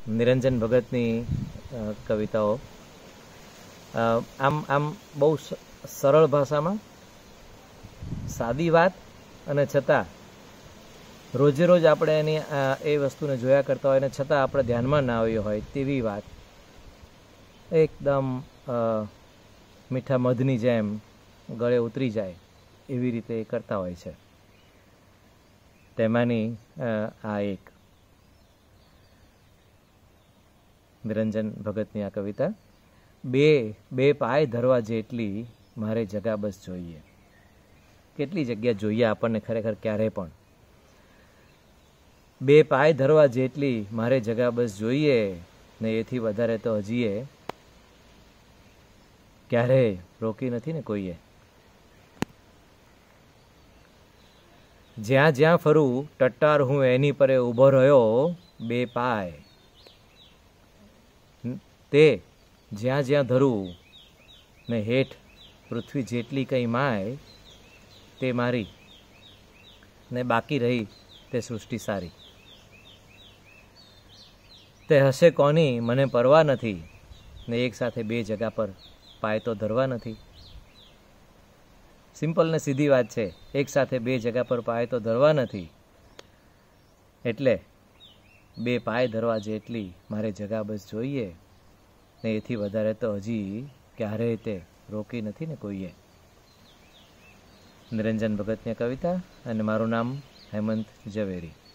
નિરંજન ભગતની કવિતાઓ આમ બહુ સરળ ભાષામાં સાદી વાત અને છતાં રોજે રોજ આપણે એની એ વસ્તુને જોયા કરતા હોય અને છતાં આપણે ધ્યાનમાં ના આવી હોય તેવી વાત એકદમ મીઠા મધની જેમ ગળે ઉતરી જાય એવી રીતે એ કરતા હોય છે. તેમાંની આ એક નિરંજન ભગતની આ કવિતા. બે પાય ધરવા જેટલી મારે જગા બસ જોઈએ. કેટલી જગ્યા જોઈએ આપણને ખરેખર ક્યારે પણ. બે પાય ધરવા જેટલી મારે જગા બસ જોઈએ ને એથી વધારે તો હજીએ ક્યારેય રોકી નથી ને કોઈએ. જ્યાં જ્યાં ફરું ટટ્ટાર હું એની પરે ઊભો રહ્યો બે પાય. તે જ્યાં જ્યાં ધરું ને હેઠ પૃથ્વી જેટલી કંઈ માય તે મારી ને બાકી રહી તે સૃષ્ટિ સારી. તે હશે કોની મને પરવા નથી ને એક સાથે બે જગા પર પાય તો ધરવા નથી. સિમ્પલ ને સીધી વાત છે. એક સાથે બે જગા પર પાય તો ધરવા નથી એટલે બે પાય ધરવા જેટલી મારે જગા બસ જોઈએ ને એથી વધારે તો હજી ક્યારેય તે રોકી નથી ને કોઈએ. નિરંજન ભગતની કવિતા અને મારું નામ હેમંત ઝવેરી.